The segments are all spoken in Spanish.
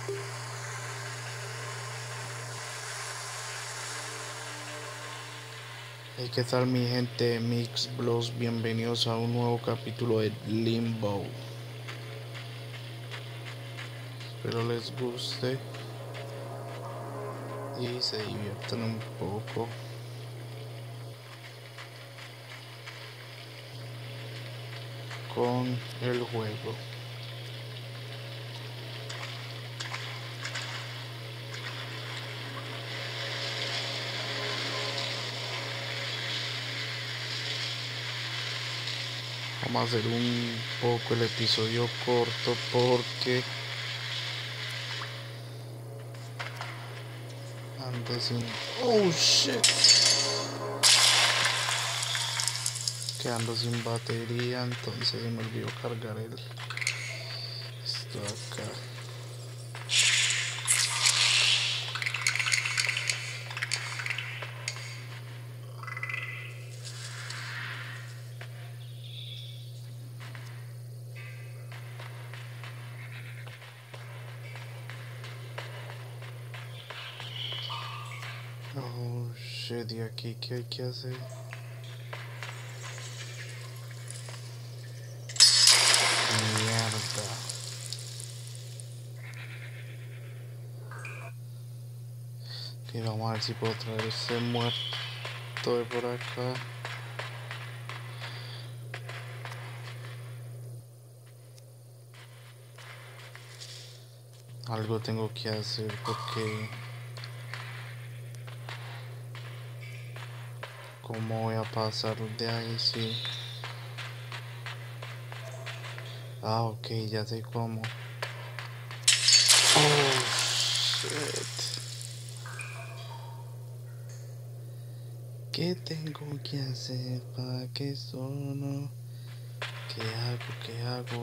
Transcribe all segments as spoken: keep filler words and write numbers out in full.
Hey, ¿qué tal mi gente Mix Blogs? Bienvenidos a un nuevo capítulo de Limbo. Espero les guste y se diviertan un poco con el juego. Vamos a hacer un poco el episodio corto porque ando sin... Oh shit. Que ando sin batería, entonces se me olvidó cargar el... Esto acá. Oh shit, ¿y aquí qué hay que hacer? Mierda. Y vamos a ver si puedo traer ese muerto de por acá. Algo tengo que hacer porque... ¿Cómo voy a pasar de ahí? Sí. Ah, ok, ya sé cómo. Oh, shit. ¿Qué tengo que hacer para que solo? ¿Qué hago? ¿Qué hago?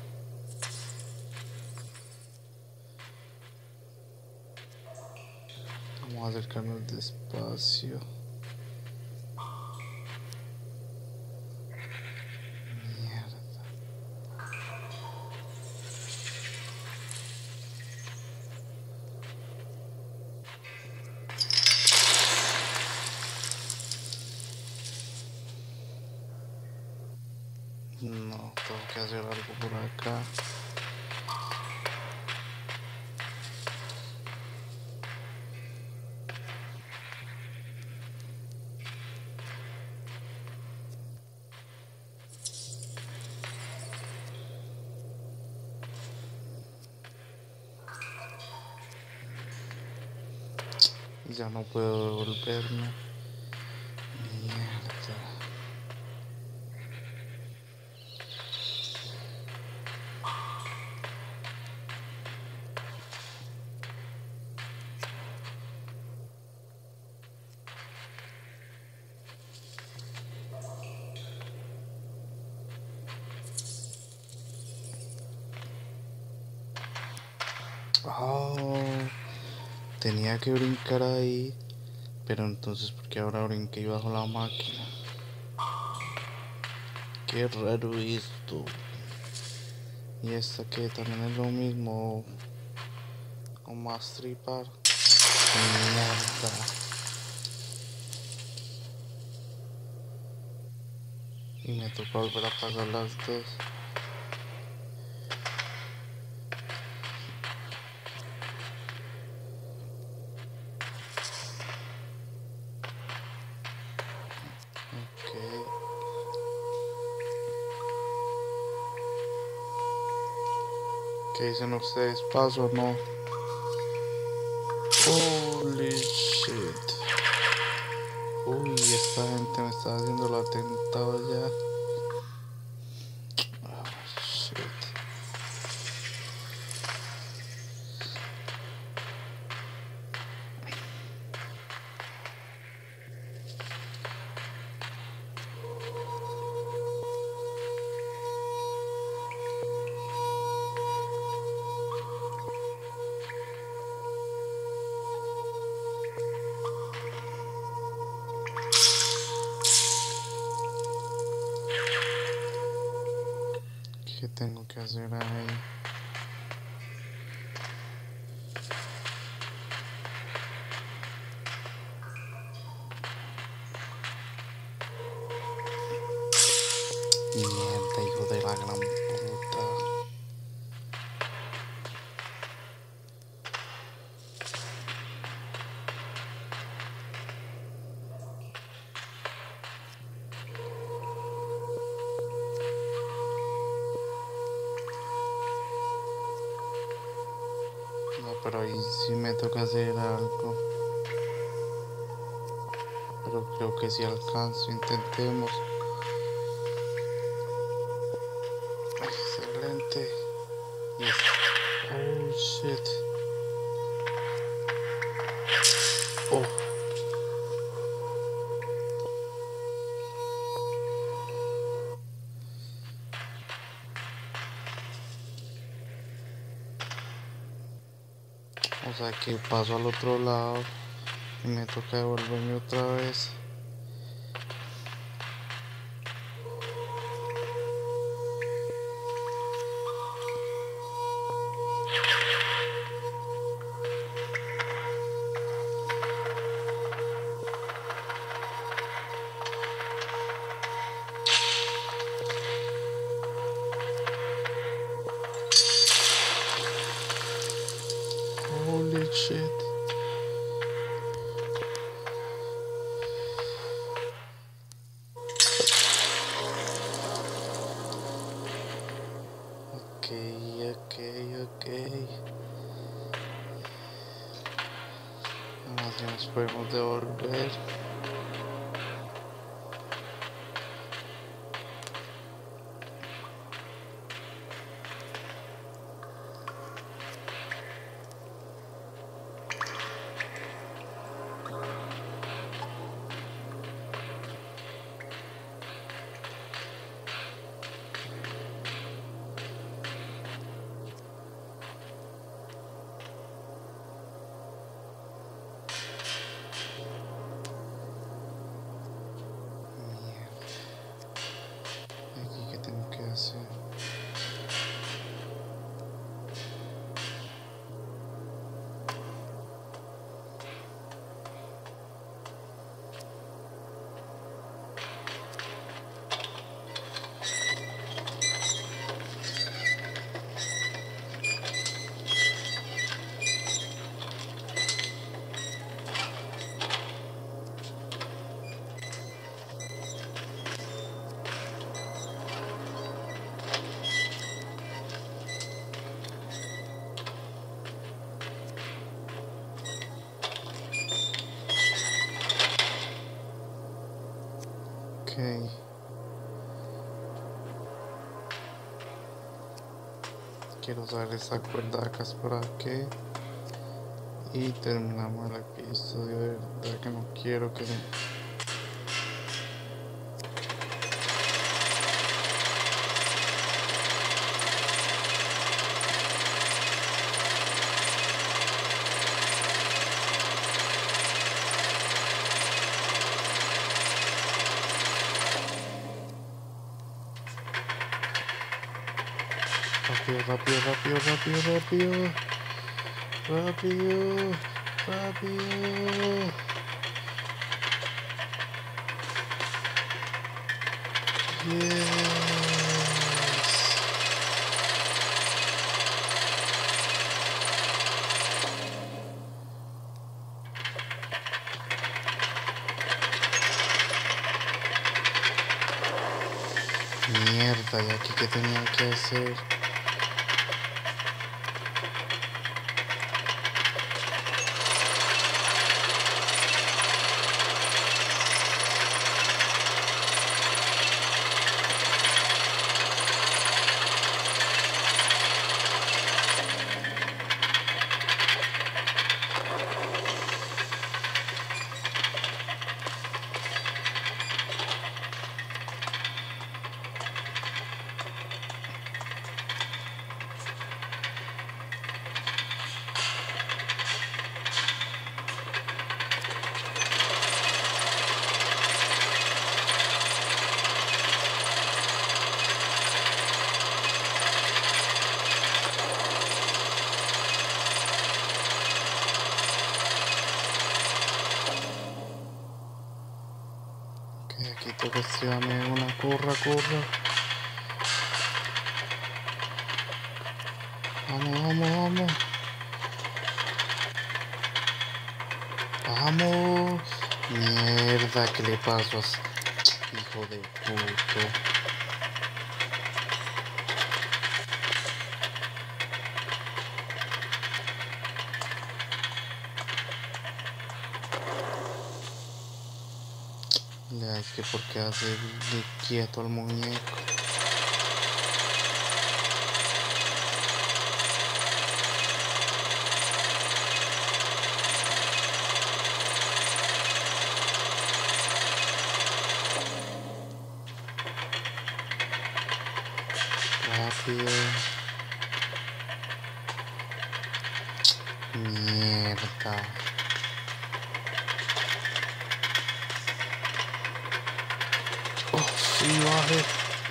Vamos a acercarnos despacio. Mierda. No, tengo que hacer algo por acá. Ya no puedo devolverme. Mierda. Oh, tenía que brincar ahí. Pero entonces, ¿por qué ahora brinqué bajo la máquina? Qué raro esto. Y esta que también es lo mismo. O más tripar. Mierda. Y me toca volver a pagar las dos. Ok. ¿Qué dicen ustedes? ¿Paso o no? Holy shit. Uy, esta gente me está haciendo el atentado ya. Oh, shit. ¿Qué tengo que hacer ahí? pero ahí sí me toca hacer algo. Pero creo que si alcanzo, intentemos. Excelente. Yes. Oh shit. Oh. O sea que paso al otro lado y me toca devolverme otra vez. Holy shit. Ok, ok, ok. Ahora sí nos podemos devolver. Aquí, ¿qué tengo que hacer? Ok. Quiero usar esa cuerda acá es para qué. Y terminamos el episodio. De verdad que no quiero que... Rápido, rápido, rápido, rápido, rápido. Rápido, rápido. Yes. Mierda, ¿y aquí qué tenía que hacer? Aquí toca estirarme una, corra, corra. Vamos, vamos, vamos. Vamos. Mierda, ¿qué le pasó a ese hijo de puto? Vea, es que porque hace quieto al muñeco. Rápido. Mierda. Oh, sí, baje.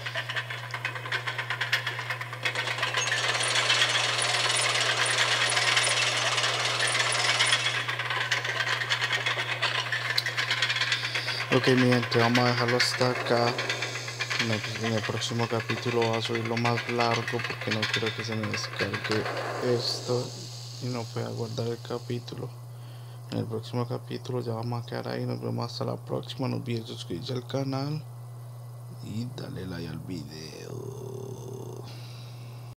Ok, mi gente, vamos a dejarlo hasta acá. En el, en el próximo capítulo voy a subirlo más largo porque no quiero que se me descargue esto y no pueda guardar el capítulo. En el próximo capítulo ya vamos a quedar ahí. Nos vemos hasta la próxima. No olvides suscribirse al canal y darle like al video.